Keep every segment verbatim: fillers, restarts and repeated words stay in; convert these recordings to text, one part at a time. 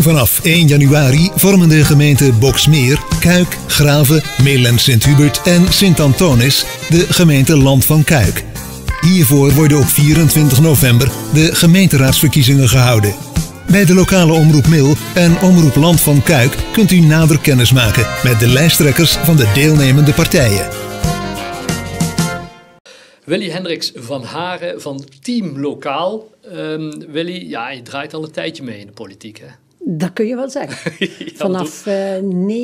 Vanaf één januari vormen de gemeenten Boxmeer, Kuik, Grave, Mil en Sint-Hubert en Sint-Antonis de gemeente Land van Kuik. Hiervoor worden op vierentwintig november de gemeenteraadsverkiezingen gehouden. Bij de lokale Omroep Mil en Omroep Land van Kuik kunt u nader kennis maken met de lijsttrekkers van de deelnemende partijen. Willy Hendricks van Haren van Team Lokaal. Um, Willy, ja, je draait al een tijdje mee in de politiek, hè? Dat kun je wel zeggen. ja, Vanaf uh,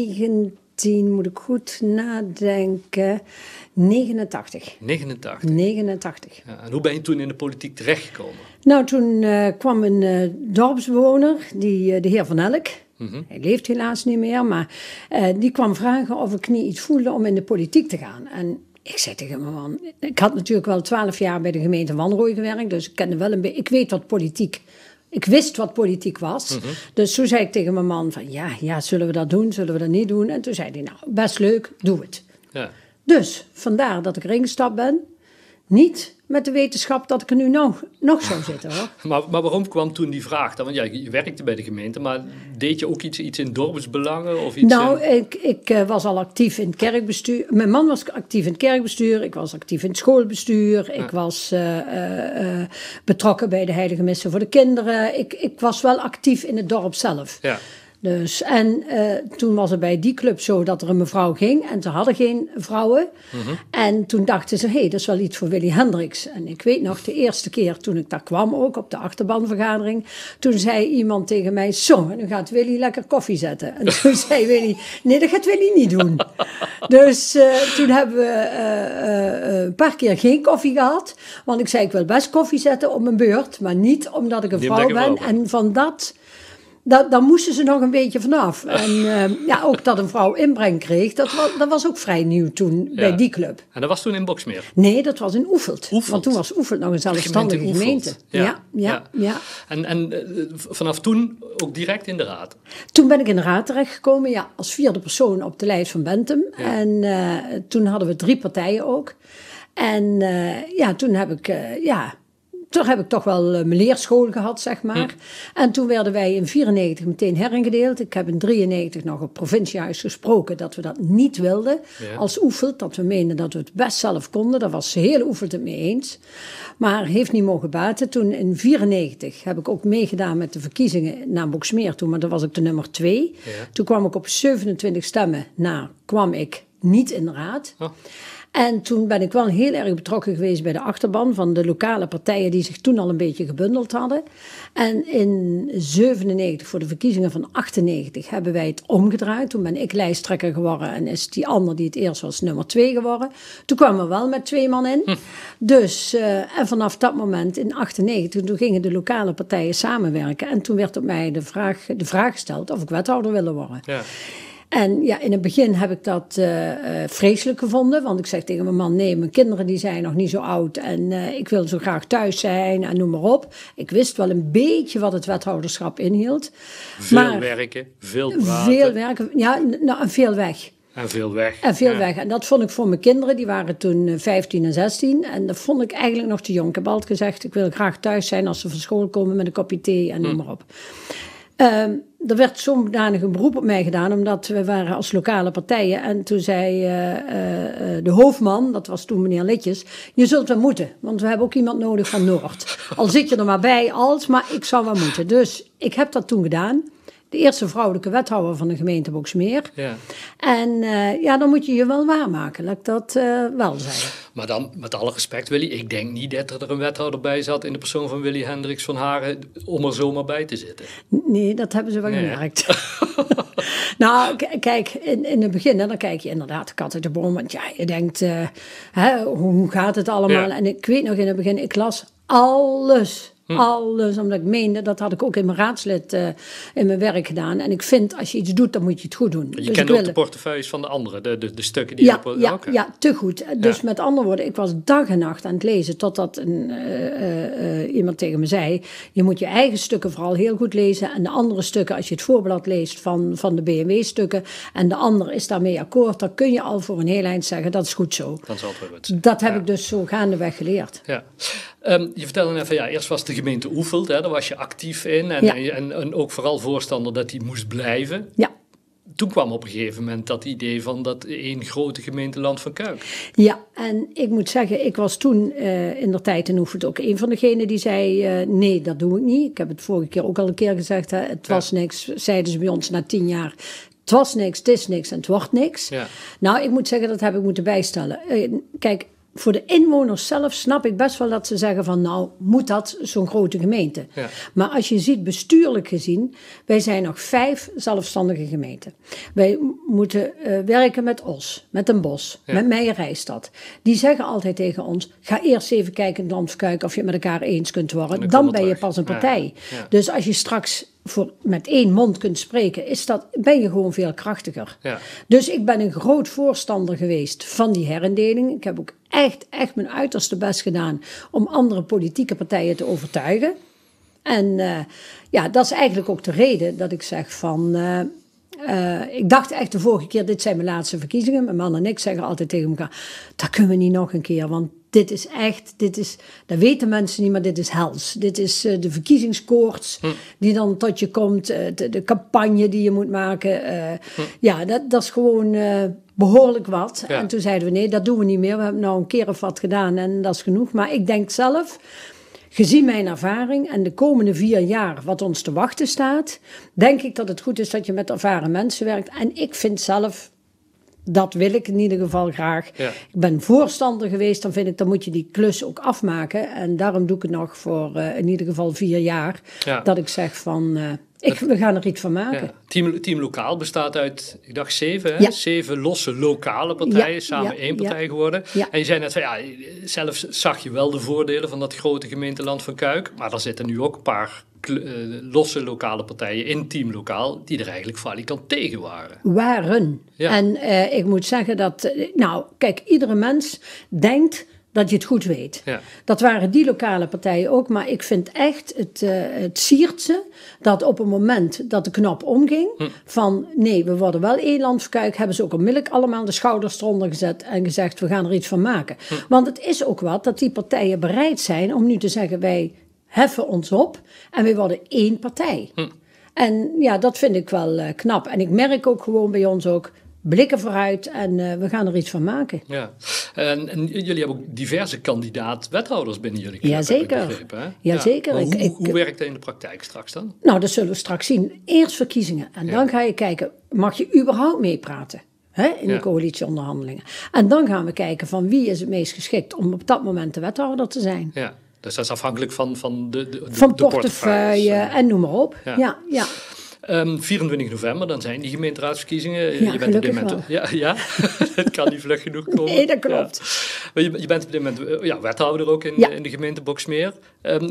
negentien, moet ik goed nadenken, negenentachtig. negenentachtig? negenentachtig. Ja, en hoe ben je toen in de politiek terechtgekomen? Nou, toen uh, kwam een uh, dorpsbewoner, die, uh, de heer Van Elk. Mm-hmm. Hij leeft helaas niet meer, maar uh, die kwam vragen of ik niet iets voelde om in de politiek te gaan. En ik zei tegen mijn man, ik had natuurlijk wel twaalf jaar bij de gemeente Wanrooy gewerkt, dus ik kende wel een beetje, ik weet wat politiek, ik wist wat politiek was. Mm-hmm. Dus toen zei ik tegen mijn man van, ja, ja, zullen we dat doen, zullen we dat niet doen? En toen zei hij, nou, best leuk, doe het. Ja. Dus, vandaar dat ik erin gestapt ben. Niet met de wetenschap dat ik er nu nog, nog zou zitten, hoor. maar, maar waarom kwam toen die vraag dan? Want ja, je werkte bij de gemeente, maar deed je ook iets, iets in dorpsbelangen? Of iets nou, in... ik, ik uh, was al actief in het kerkbestuur. Mijn man was actief in het kerkbestuur. Ik was actief in het schoolbestuur. Ja. Ik was uh, uh, uh, betrokken bij de Heilige Missen voor de kinderen. Ik, ik was wel actief in het dorp zelf. Ja. Dus, en uh, toen was het bij die club zo dat er een mevrouw ging en ze hadden geen vrouwen. Mm-hmm. En toen dachten ze, hé, hey, dat is wel iets voor Willy Hendricks. En ik weet nog, de eerste keer toen ik daar kwam ook, op de achterbanvergadering, toen zei iemand tegen mij, zo, nu gaat Willy lekker koffie zetten. En toen zei Willy, nee, dat gaat Willy niet doen. Dus uh, toen hebben we uh, uh, een paar keer geen koffie gehad. Want ik zei, ik wil best koffie zetten op mijn beurt, maar niet omdat ik een vrouw ben. Vrouw. En van dat... Da, daar moesten ze nog een beetje vanaf. En uh, ja, ook dat een vrouw inbreng kreeg, dat was, dat was ook vrij nieuw toen ja. bij die club. En dat was toen in Boxmeer? Nee, dat was in Oefeld. Oefeld. Want toen was Oefeld nog een zelfstandige gemeente. gemeente. Ja. Ja, ja, ja. ja. En, en uh, vanaf toen ook direct in de raad? Toen ben ik in de raad terechtgekomen, ja, als vierde persoon op de lijst van Bentum. Ja. En uh, toen hadden we drie partijen ook. En uh, ja, toen heb ik, uh, ja... Toen heb ik toch wel uh, mijn leerschool gehad, zeg maar. Hm. En toen werden wij in vierennegentig meteen heringedeeld. Ik heb in drieënnegentig nog op het provinciehuis gesproken dat we dat niet wilden ja. als Oefeld. Dat we meenden dat we het best zelf konden. Daar was heel Oefeld het mee eens. Maar heeft niet mogen baten. Toen in vierennegentig heb ik ook meegedaan met de verkiezingen naar Boxmeer toe. Maar dan was ik de nummer twee. Ja. Toen kwam ik op zevenentwintig stemmen. Nou, kwam ik niet in de raad. Oh. En toen ben ik wel heel erg betrokken geweest bij de achterban van de lokale partijen die zich toen al een beetje gebundeld hadden. En in zevenennegentig, voor de verkiezingen van achtennegentig, hebben wij het omgedraaid. Toen ben ik lijsttrekker geworden en is die ander die het eerst was nummer twee geworden. Toen kwamen we wel met twee man in. Hm. Dus, uh, en vanaf dat moment in achtennegentig, toen gingen de lokale partijen samenwerken. En toen werd op mij de vraag, de vraag gesteld of ik wethouder wilde worden. Ja. En ja, in het begin heb ik dat uh, uh, vreselijk gevonden. Want ik zeg tegen mijn man, nee, mijn kinderen die zijn nog niet zo oud. En uh, ik wil zo graag thuis zijn en noem maar op. Ik wist wel een beetje wat het wethouderschap inhield. Veel maar, werken, veel praten. Veel werken, ja, nou, en veel weg. En veel weg. En veel ja. weg. En dat vond ik voor mijn kinderen, die waren toen vijftien en zestien. En dat vond ik eigenlijk nog te jong. Ik heb altijd gezegd, ik wil graag thuis zijn als ze van school komen met een kopje thee en noem maar op. Um, er werd zo'n een beroep op mij gedaan, omdat we waren als lokale partijen. En toen zei uh, uh, de hoofdman, dat was toen meneer Litjes, je zult wel moeten, want we hebben ook iemand nodig van Noord. Al zit je er maar bij, als, maar ik zou wel moeten. Dus ik heb dat toen gedaan. De eerste vrouwelijke wethouder van de gemeente Boxmeer. Ja. En uh, ja, dan moet je je wel waarmaken, laat ik dat uh, wel zeggen. Maar dan, met alle respect Willy, ik denk niet dat er een wethouder bij zat in de persoon van Willy Hendricks van Haren om er zomaar bij te zitten. Nee, dat hebben ze wel nee, gemerkt. Nou, k- kijk, in, in het begin, hè, dan kijk je inderdaad de kat uit de boom. Want ja, je denkt, uh, hè, hoe gaat het allemaal? Ja. En ik weet nog in het begin, ik las alles. Hm. Alles, omdat ik meende, dat had ik ook in mijn raadslid uh, in mijn werk gedaan. En ik vind, als je iets doet, dan moet je het goed doen. Je dus kent ook de portefeuilles van de anderen, de, de, de stukken die... Ja, op, ja, okay. ja, te goed. Dus ja. met andere woorden, ik was dag en nacht aan het lezen, totdat een, uh, uh, iemand tegen me zei, je moet je eigen stukken vooral heel goed lezen. En de andere stukken, als je het voorblad leest van, van de B M W-stukken, en de ander is daarmee akkoord, dan kun je al voor een heel eind zeggen, dat is goed zo. Dan zal het wel goed zijn. Dat heb ja. ik dus zo gaandeweg geleerd. Ja. Um, je vertelde net van, ja, eerst was de gemeente Oefeld, hè, daar was je actief in. En, Ja. en, en ook vooral voorstander dat die moest blijven. Ja. Toen kwam op een gegeven moment dat idee van dat één grote gemeente Land van Kuik. Ja, en ik moet zeggen, ik was toen uh, in der tijd in Oefeld ook een van degenen die zei, uh, nee, dat doe ik niet. Ik heb het vorige keer ook al een keer gezegd, hè, het was ja. niks, zeiden ze bij ons na tien jaar. Het was niks, het is niks en het wordt niks. Ja. Nou, ik moet zeggen, dat heb ik moeten bijstellen. Uh, kijk, voor de inwoners zelf snap ik best wel dat ze zeggen van, nou, moet dat zo'n grote gemeente? Ja. Maar als je ziet, bestuurlijk gezien, wij zijn nog vijf zelfstandige gemeenten. Wij moeten uh, werken met Os, met Den Bosch, ja. met Meijerijstad. Die zeggen altijd tegen ons, ga eerst even kijken in Land van Kuik of je het met elkaar eens kunt worden. Dan, dan ben je pas een partij. Ja. Ja. Dus als je straks voor, met één mond kunt spreken, is dat, ben je gewoon veel krachtiger. Ja. Dus ik ben een groot voorstander geweest van die herindeling. Ik heb ook echt, echt mijn uiterste best gedaan om andere politieke partijen te overtuigen. En uh, ja, dat is eigenlijk ook de reden dat ik zeg van... Uh, uh, ik dacht echt de vorige keer, dit zijn mijn laatste verkiezingen. Mijn man en ik zeggen altijd tegen elkaar, dat kunnen we niet nog een keer, want dit is echt, dit is, dat weten mensen niet, maar dit is hels. Dit is uh, de verkiezingskoorts hm. die dan tot je komt, uh, de, de campagne die je moet maken. Uh, hm. Ja, dat, dat is gewoon uh, behoorlijk wat. Ja. En toen zeiden we, nee, dat doen we niet meer. We hebben nou een keer of wat gedaan en dat is genoeg. Maar ik denk zelf, gezien mijn ervaring en de komende vier jaar wat ons te wachten staat, denk ik dat het goed is dat je met ervaren mensen werkt. En ik vind zelf... Dat wil ik in ieder geval graag. Ja. Ik ben voorstander geweest, dan vind ik, dan moet je die klus ook afmaken. En daarom doe ik het nog voor uh, in ieder geval vier jaar. Ja. Dat ik zeg van, uh, ik, we gaan er iets van maken. Ja. Team, team Lokaal bestaat uit, ik dacht zeven, hè? Ja. zeven losse lokale partijen, ja. samen ja. één partij ja. geworden. Ja. En je zei net van, ja, zelf zag je wel de voordelen van dat grote gemeente Land van Kuik. Maar er zitten nu ook een paar Uh, losse lokale partijen in Team Lokaal die er eigenlijk valikant tegen waren. Waren. Ja. En uh, ik moet zeggen dat, uh, nou, kijk, iedere mens denkt dat je het goed weet. Ja. Dat waren die lokale partijen ook, maar ik vind echt, het, uh, het siert ze dat op het moment dat de knop omging, hm. van nee, we worden wel één Land van Kuik, hebben ze ook onmiddellijk allemaal de schouders eronder gezet en gezegd, we gaan er iets van maken. Hm. Want het is ook wat dat die partijen bereid zijn om nu te zeggen, wij heffen ons op en we worden één partij. Hm. En ja, dat vind ik wel uh, knap. En ik merk ook gewoon bij ons ook blikken vooruit en uh, we gaan er iets van maken. Ja. En, en jullie hebben ook diverse kandidaat-wethouders binnen jullie club, Jazeker. Begrepen, hè? Jazeker. Ja. Hoe, ik, hoe ik, werkt dat in de praktijk straks dan? Nou, dat zullen we straks zien. Eerst verkiezingen en ja. dan ga je kijken, mag je überhaupt meepraten? Hè, in ja. de coalitieonderhandelingen. En dan gaan we kijken van wie is het meest geschikt om op dat moment de wethouder te zijn. Ja. Dus dat is afhankelijk van, van de, de, van de portefeuille en noem maar op. Ja. Ja, ja. Um, vierentwintig november, dan zijn die gemeenteraadsverkiezingen. Ja, je bent op dit moment, wel. Ja, ja. Het kan niet vlug genoeg komen. Nee, dat klopt. Ja. Je, je bent op dit moment ja, wethouder ook in, ja. in de gemeente Boxmeer. Um,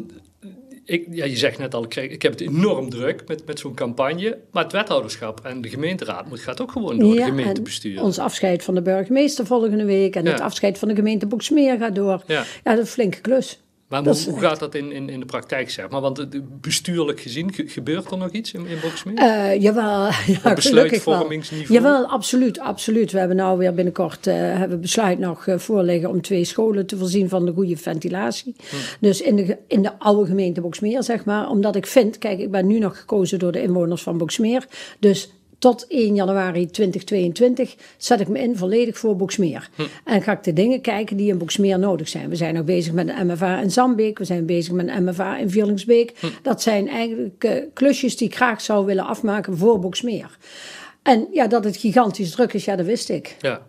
ik, ja, je zegt net al, ik, krijg, ik heb het enorm druk met, met zo'n campagne. Maar het wethouderschap en de gemeenteraad moet, gaat ook gewoon door ja, de gemeentebestuur. Ons afscheid van de burgemeester volgende week. En ja. het afscheid van de gemeente Boxmeer gaat door. Ja, ja dat is een flinke klus. Maar hoe, hoe gaat dat in, in, in de praktijk, zeg maar? Want bestuurlijk gezien, ge, gebeurt er nog iets in, in Boxmeer? Uh, jawel, ja, besluitvormingsniveau? Jawel, absoluut, absoluut. We hebben nou weer binnenkort uh, hebben besluit nog uh, voorliggen om twee scholen te voorzien van de goede ventilatie. Hmm. Dus in de, in de oude gemeente Boxmeer, zeg maar. Omdat ik vind, kijk, ik ben nu nog gekozen door de inwoners van Boxmeer. Dus tot één januari tweeduizend tweeëntwintig zet ik me in volledig voor Boxmeer. Hm. En ga ik de dingen kijken die in Boxmeer nodig zijn. We zijn nog bezig met een M F A in Zandbeek. We zijn bezig met een M F A in Vierlingsbeek. Hm. Dat zijn eigenlijk uh, klusjes die ik graag zou willen afmaken voor Boxmeer. En ja, dat het gigantisch druk is, ja, dat wist ik. Ja.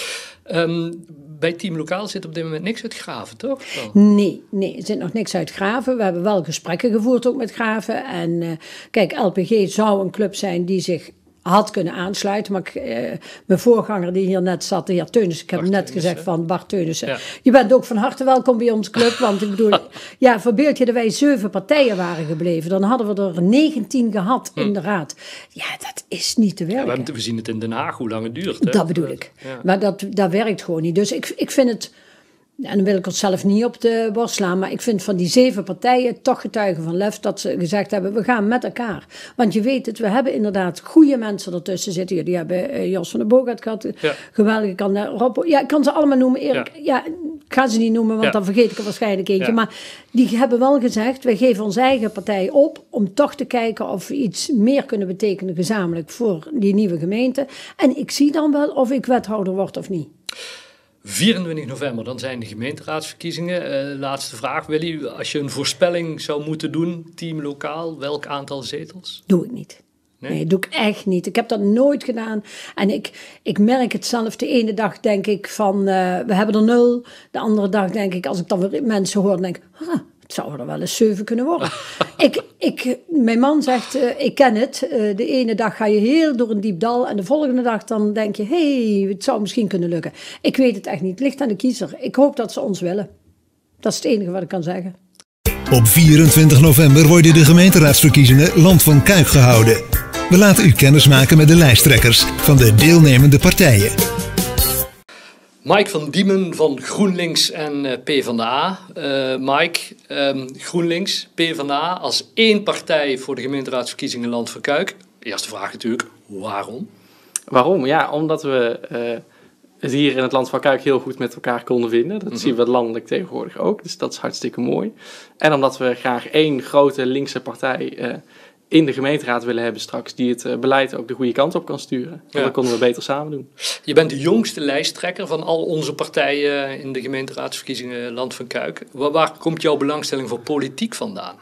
Um, bij Team Lokaal zit op dit moment niks uit Graven, toch? Oh. Nee, nee, er zit nog niks uit Graven. We hebben wel gesprekken gevoerd ook met Graven. En uh, kijk, L P G zou een club zijn die zich had kunnen aansluiten, maar ik, uh, mijn voorganger die hier net zat, de heer Teunissen, ik heb Bart net Teunissen. gezegd van Bart Teunissen, ja. je bent ook van harte welkom bij ons club, want ik bedoel, ja, verbeeld je dat wij zeven partijen waren gebleven, dan hadden we er negentien gehad hm. in de raad. Ja, dat is niet te werken. Ja, we, we zien het in Den Haag, hoe lang het duurt. Hè? Dat bedoel ik. Ja. Maar dat, dat werkt gewoon niet. Dus ik, ik vind het En dan wil ik onszelf niet op de borst slaan, maar ik vind van die zeven partijen toch getuigen van lef dat ze gezegd hebben, we gaan met elkaar. Want je weet het, we hebben inderdaad goede mensen ertussen zitten. Jullie hebben uh, Jos van den Boogaard gehad, ja. geweldig. Ik kan, uh, Rob, ja, ik kan ze allemaal noemen. Erik, ja. ja, ik ga ze niet noemen, want ja. dan vergeet ik er waarschijnlijk eentje. Ja. Maar die hebben wel gezegd, wij geven onze eigen partij op om toch te kijken of we iets meer kunnen betekenen gezamenlijk voor die nieuwe gemeente. En ik zie dan wel of ik wethouder word of niet. vierentwintig november, dan zijn de gemeenteraadsverkiezingen. Uh, laatste vraag, Willy. Als je een voorspelling zou moeten doen, team lokaal, welk aantal zetels? Doe ik niet. Nee? nee, doe ik echt niet. Ik heb dat nooit gedaan. En ik, ik merk het zelf. De ene dag denk ik van, uh, we hebben er nul. De andere dag denk ik, als ik dan weer mensen hoor, denk ik, ah, het zou er wel eens zeven kunnen worden. ik, ik, mijn man zegt, uh, ik ken het. Uh, de ene dag ga je heel door een diep dal. En de volgende dag dan denk je, hé, hey, het zou misschien kunnen lukken. Ik weet het echt niet. Het ligt aan de kiezer. Ik hoop dat ze ons willen. Dat is het enige wat ik kan zeggen. Op vierentwintig november worden de gemeenteraadsverkiezingen Land van Kuik gehouden. We laten u kennis maken met de lijsttrekkers van de deelnemende partijen. Mike van Diemen van GroenLinks en uh, PvdA. Uh, Mike, um, GroenLinks, PvdA als één partij voor de gemeenteraadsverkiezingen Land van Kuik. Eerste vraag natuurlijk, waarom? Waarom? Ja, omdat we uh, het hier in het Land van Kuik heel goed met elkaar konden vinden. Dat mm-hmm. zien we landelijk tegenwoordig ook, dus dat is hartstikke mooi. En omdat we graag één grote linkse partij uh, in de gemeenteraad willen hebben straks, die het uh, beleid ook de goede kant op kan sturen. Ja. Dat konden we beter samen doen. Je bent de jongste lijsttrekker van al onze partijen in de gemeenteraadsverkiezingen Land van Kuik. Waar, waar komt jouw belangstelling voor politiek vandaan?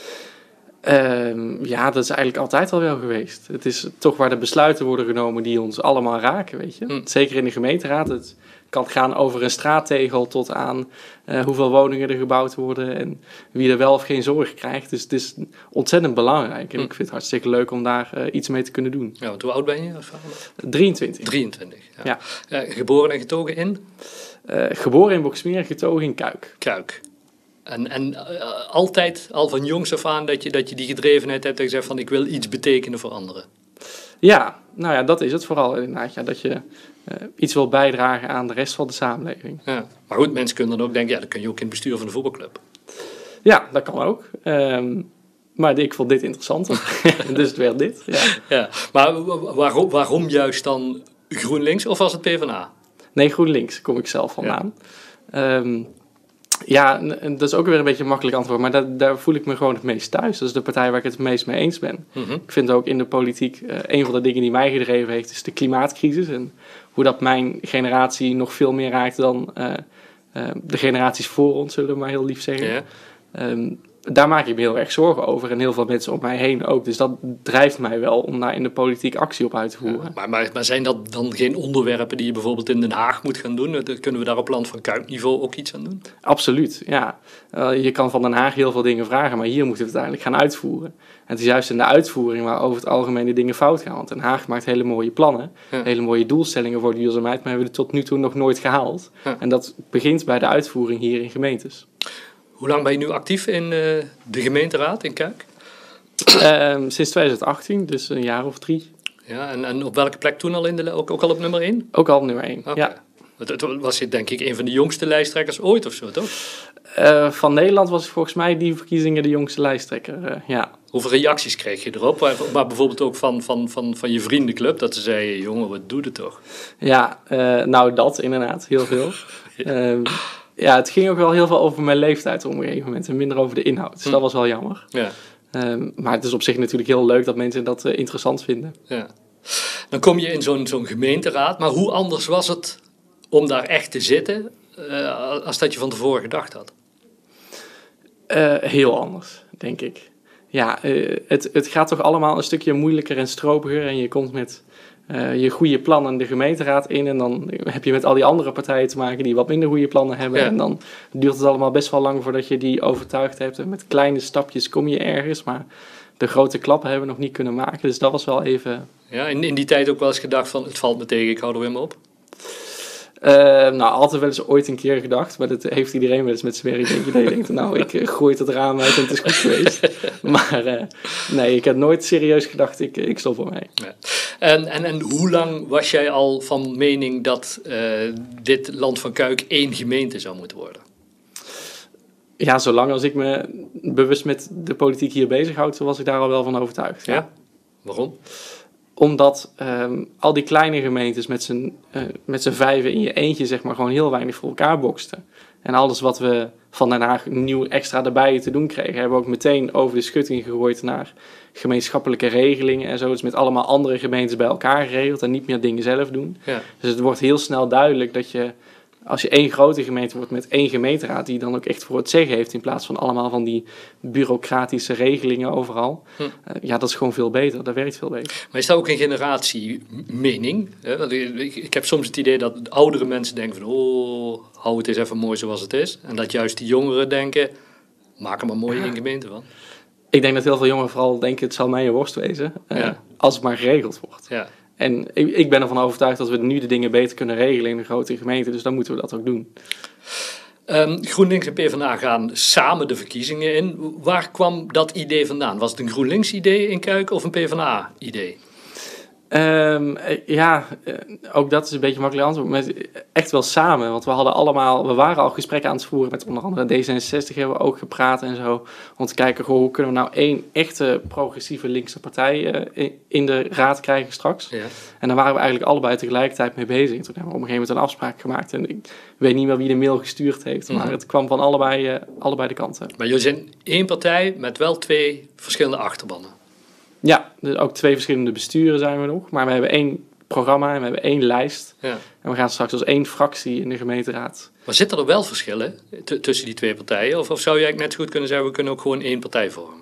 Uh, ja, dat is eigenlijk altijd al wel geweest. Het is toch waar de besluiten worden genomen die ons allemaal raken, weet je. Hm. Zeker in de gemeenteraad. Het kan gaan over een straattegel tot aan uh, hoeveel woningen er gebouwd worden en wie er wel of geen zorg krijgt. Dus het is ontzettend belangrijk. En hm. ik vind het hartstikke leuk om daar uh, iets mee te kunnen doen. Ja, want hoe oud ben je? drieëntwintig. drieëntwintig, ja. ja. Uh, geboren en getogen in? Uh, geboren in Boxmeer, getogen in Kuik. Kuik. En, en uh, altijd, al van jongs af aan, dat je, dat je die gedrevenheid hebt en gezegd van ik wil iets betekenen voor anderen. Ja, nou ja, dat is het vooral inderdaad. Ja, dat je uh, iets wil bijdragen aan de rest van de samenleving. Ja. Maar goed, mensen kunnen dan ook denken, ja, dan kun je ook in het bestuur van de voetbalclub. Ja, dat kan ook. Um, maar ik vond dit interessanter. Dus het werd dit. Ja. Ja. Maar waarom, waarom juist dan GroenLinks of was het PvdA? Nee, GroenLinks kom ik zelf vandaan. Ja. Um, Ja, dat is ook weer een beetje een makkelijk antwoord, maar daar, daar voel ik me gewoon het meest thuis. Dat is de partij waar ik het het meest mee eens ben. Mm-hmm. Ik vind ook in de politiek, uh, een van de dingen die mij gedreven heeft, is de klimaatcrisis. En hoe dat mijn generatie nog veel meer raakt dan uh, uh, de generaties voor ons, zullen we maar heel lief zeggen. Yeah. Um, daar maak ik me heel erg zorgen over en heel veel mensen om mij heen ook. Dus dat drijft mij wel om daar in de politiek actie op uit te voeren. Ja, maar, maar, maar zijn dat dan geen onderwerpen die je bijvoorbeeld in Den Haag moet gaan doen? Kunnen we daar op Land van Kuik niveau ook iets aan doen? Absoluut, ja. Uh, je kan van Den Haag heel veel dingen vragen, maar hier moeten we het uiteindelijk gaan uitvoeren. En het is juist in de uitvoering waar over het algemeen de dingen fout gaan. Want Den Haag maakt hele mooie plannen, ja. hele mooie doelstellingen voor duurzaamheid, maar hebben we tot nu toe nog nooit gehaald. Ja. En dat begint bij de uitvoering hier in gemeentes. Hoe lang ben je nu actief in uh, de gemeenteraad in Kuik? Uh, sinds twintig achttien, dus een jaar of drie. Ja, en, en op welke plek toen al? In de, ook, ook al op nummer één? Ook al op nummer één, okay. Ja. Het was je denk ik een van de jongste lijsttrekkers ooit of zo, toch? Uh, van Nederland was volgens mij die verkiezingen de jongste lijsttrekker, uh, ja. Hoeveel reacties kreeg je erop? Maar, maar bijvoorbeeld ook van, van, van, van je vriendenclub, dat ze zeiden, jongen, wat doe je toch? Ja, uh, nou dat inderdaad, heel veel. ja. Uh, Ja, het ging ook wel heel veel over mijn leeftijd op een gegeven moment en minder over de inhoud. Dus hm. dat was wel jammer. Ja. Um, maar het is op zich natuurlijk heel leuk dat mensen dat uh, interessant vinden. Ja. Dan kom je in zo'n, zo'n gemeenteraad, maar hoe anders was het om daar echt te zitten uh, als dat je van tevoren gedacht had? Uh, heel anders, denk ik. Ja, uh, het, het gaat toch allemaal een stukje moeilijker en stropiger en je komt met Uh, je goede plannen de gemeenteraad in en dan heb je met al die andere partijen te maken die wat minder goede plannen hebben. Ja. En dan duurt het allemaal best wel lang voordat je die overtuigd hebt. En met kleine stapjes kom je ergens, maar de grote klappen hebben we nog niet kunnen maken. Dus dat was wel even... Ja, in, in die tijd ook wel eens gedacht van het valt me tegen, ik hou er weer mee op? Uh, nou, altijd wel eens ooit een keer gedacht, maar dat heeft iedereen wel eens met zijn werk. Denk je, je denkt, nou, ik uh, gooi het raam uit en het is goed geweest. Maar uh, nee, ik heb nooit serieus gedacht, ik, ik stop ermee. Ja. En, en, en hoe lang was jij al van mening dat uh, dit Land van Kuik één gemeente zou moeten worden? Ja, zolang als ik me bewust met de politiek hier bezighoud, was ik daar al wel van overtuigd. Ja? Ja? Waarom? Omdat um, al die kleine gemeentes met z'n uh, met z'n vijven in je eentje zeg maar gewoon heel weinig voor elkaar boksten. En alles wat we van Den Haag nieuw extra erbij te doen kregen, hebben we ook meteen over de schutting gegooid naar gemeenschappelijke regelingen en zo. Het is met allemaal andere gemeentes bij elkaar geregeld en niet meer dingen zelf doen. Ja. Dus het wordt heel snel duidelijk dat je, als je één grote gemeente wordt met één gemeenteraad, die dan ook echt voor het zeggen heeft in plaats van allemaal van die bureaucratische regelingen overal. Hm. Uh, ja, dat is gewoon veel beter. Dat werkt veel beter. Maar is dat ook een generatiemening? Want ik, ik heb soms het idee dat oudere mensen denken van, oh, hou het eens even mooi zoals het is. En dat juist die jongeren denken, maak er maar mooi één gemeente van. Ik denk dat heel veel jongeren vooral denken, het zal mij een worst wezen, uh, ja. als het maar geregeld wordt. Ja. En ik, ik ben ervan overtuigd dat we nu de dingen beter kunnen regelen in een grote gemeente. Dus dan moeten we dat ook doen. Um, GroenLinks en PvdA gaan samen de verkiezingen in. Waar kwam dat idee vandaan? Was het een GroenLinks-idee in Kuik of een PvdA-idee? Um, ja, ook dat is een beetje makkelijk antwoord. Maar echt wel samen. Want we hadden allemaal, we waren al gesprekken aan het voeren met onder andere D zesenzestig hebben we ook gepraat en zo. Om te kijken, goh, hoe kunnen we nou één echte progressieve linkse partij uh, in de raad krijgen straks. Ja. En daar waren we eigenlijk allebei tegelijkertijd mee bezig. En toen hebben we op een gegeven moment een afspraak gemaakt. En ik weet niet meer wie de mail gestuurd heeft. Maar mm-hmm. het kwam van allebei, uh, allebei de kanten. Maar jullie zijn één partij met wel twee verschillende achterbannen. Ja, dus ook twee verschillende besturen zijn we nog. Maar we hebben één programma en we hebben één lijst. Ja. En we gaan straks als één fractie in de gemeenteraad. Maar zitten er wel verschillen t- tussen die twee partijen? Of, of zou je eigenlijk net zo goed kunnen zeggen, we kunnen ook gewoon één partij vormen?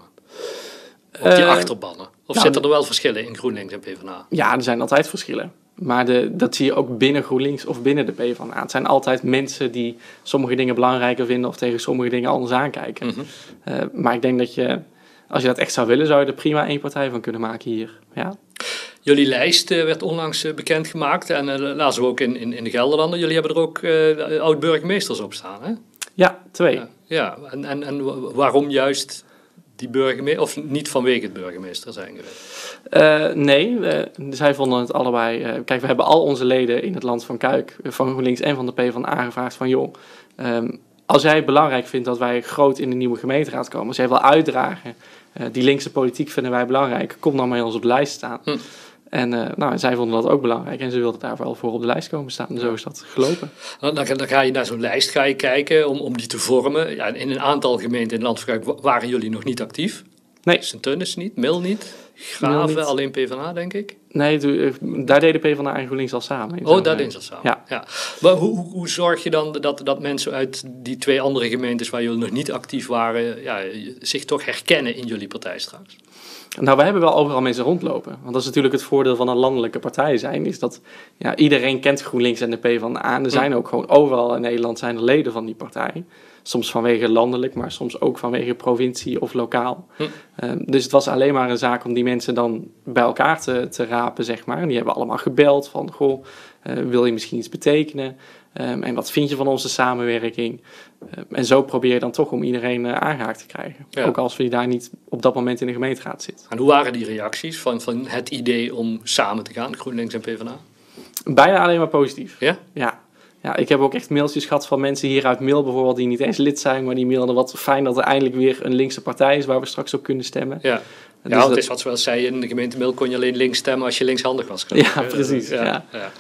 Of die uh, achterbannen? Of nou, zitten er wel verschillen in GroenLinks en PvdA? Ja, er zijn altijd verschillen. Maar de, dat zie je ook binnen GroenLinks of binnen de PvdA. Het zijn altijd mensen die sommige dingen belangrijker vinden of tegen sommige dingen anders aankijken. Mm-hmm. Uh, maar ik denk dat je, als je dat echt zou willen, zou je er prima één partij van kunnen maken hier. Ja. Jullie lijst uh, werd onlangs uh, bekendgemaakt en uh, lazen we ook in, in, in de Gelderlanden. Jullie hebben er ook uh, oud-burgemeesters op staan, hè? Ja, twee. Ja, ja. En, en, en waarom juist die burgemeester, of niet vanwege het burgemeester zijn geweest? Uh, nee, uh, zij vonden het allebei. Uh, kijk, we hebben al onze leden in het Land van Kuik, van GroenLinks en van de PvdA gevraagd van joh, um, als jij het belangrijk vindt dat wij groot in de nieuwe gemeenteraad komen, als jij wil uitdragen, uh, die linkse politiek vinden wij belangrijk, kom dan bij ons op de lijst staan. Hm. En uh, nou, zij vonden dat ook belangrijk en ze wilden daar wel voor op de lijst komen staan. En zo is dat gelopen. Dan, dan ga je naar zo'n lijst ga je kijken om, om die te vormen. Ja, in een aantal gemeenten in het Land van Kuik waren jullie nog niet actief. Nee. Sint-Tunis niet, Mil niet, Graven, alleen PvdA denk ik. Nee, daar deden PvdA en GroenLinks al samen. Oh, daar deden ze al samen. Ja. Ja. Maar hoe, hoe zorg je dan dat, dat mensen uit die twee andere gemeentes waar jullie nog niet actief waren, ja, zich toch herkennen in jullie partij straks? Nou, we hebben wel overal mensen rondlopen. Want dat is natuurlijk het voordeel van een landelijke partij zijn. Is dat ja, iedereen kent GroenLinks en de PvdA. En er zijn ook gewoon overal in Nederland zijn er leden van die partij. Soms vanwege landelijk, maar soms ook vanwege provincie of lokaal. Hm. Um, dus het was alleen maar een zaak om die mensen dan bij elkaar te, te rapen, zeg maar. En die hebben allemaal gebeld van, goh, uh, wil je misschien iets betekenen? Um, en wat vind je van onze samenwerking? Um, en zo probeer je dan toch om iedereen uh, aangehaakt te krijgen. Ja. Ook als we daar niet op dat moment in de gemeenteraad zitten. En hoe waren die reacties van, van het idee om samen te gaan, GroenLinks en PvdA? Bijna alleen maar positief. Ja? Ja. Ja, ik heb ook echt mailtjes gehad van mensen hier uit Mil bijvoorbeeld die niet eens lid zijn, maar die mailden wat fijn dat er eindelijk weer een linkse partij is waar we straks op kunnen stemmen. Ja. Ja, dus het is wat ze wel zeiden, in de gemeente Mil kon je alleen links stemmen als je linkshandig was. Ja, precies. Ja, ja. Ja.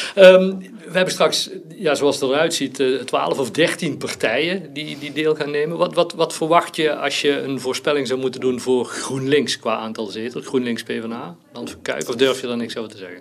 Um, we hebben straks, ja, zoals het eruit ziet, twaalf of dertien partijen die, die deel gaan nemen. Wat, wat, wat verwacht je als je een voorspelling zou moeten doen voor GroenLinks qua aantal zetels? GroenLinks, PvdA, Land van Kuik, of durf je daar niks over te zeggen?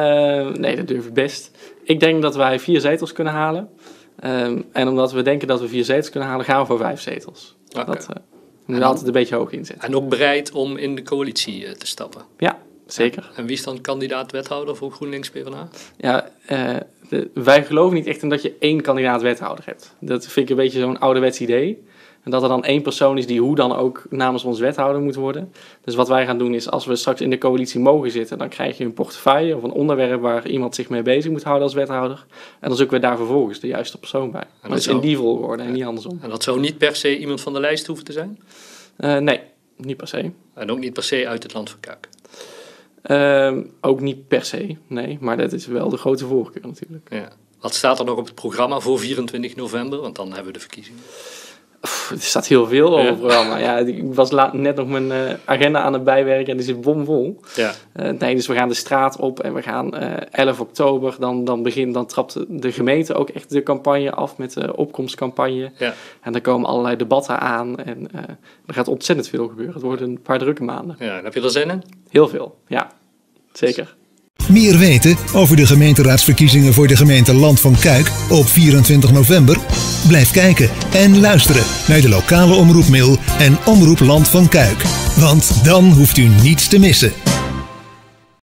Uh, nee, dat durf ik best. Ik denk dat wij vier zetels kunnen halen. Um, en omdat we denken dat we vier zetels kunnen halen, gaan we voor vijf zetels. Okay. Dat uh, moet je altijd een beetje hoog inzetten. En ook bereid om in de coalitie uh, te stappen? Ja, zeker. En, en wie is dan kandidaat wethouder voor GroenLinks PvdA? Ja, uh, de, wij geloven niet echt in dat je één kandidaat wethouder hebt. Dat vind ik een beetje zo'n ouderwets idee. En dat er dan één persoon is die hoe dan ook namens ons wethouder moet worden. Dus wat wij gaan doen is, als we straks in de coalitie mogen zitten, dan krijg je een portefeuille of een onderwerp waar iemand zich mee bezig moet houden als wethouder. En dan zoeken we daar vervolgens de juiste persoon bij. En dus in die volgorde en niet andersom. En dat zou niet per se iemand van de lijst hoeven te zijn? Uh, nee, niet per se. En ook niet per se uit het Land van Kuik? Uh, ook niet per se, nee. Maar dat is wel de grote voorkeur natuurlijk. Ja. Wat staat er nog op het programma voor vierentwintig november? Want dan hebben we de verkiezingen. Pff, er staat heel veel over het programma. Ja, ik was laat, net nog mijn uh, agenda aan het bijwerken en die zit bomvol. Ja. Uh, nee, dus we gaan de straat op en we gaan uh, elf oktober. Dan, dan, begint, dan trapt de gemeente ook echt de campagne af met de opkomstcampagne. Ja. En dan komen allerlei debatten aan en uh, er gaat ontzettend veel gebeuren. Het worden een paar drukke maanden. Ja, en heb je er zin in? Heel veel, ja. Zeker. Meer weten over de gemeenteraadsverkiezingen voor de gemeente Land van Kuik op vierentwintig november? Blijf kijken en luisteren naar de lokale Omroep Mil en Omroep Land van Kuik. Want dan hoeft u niets te missen.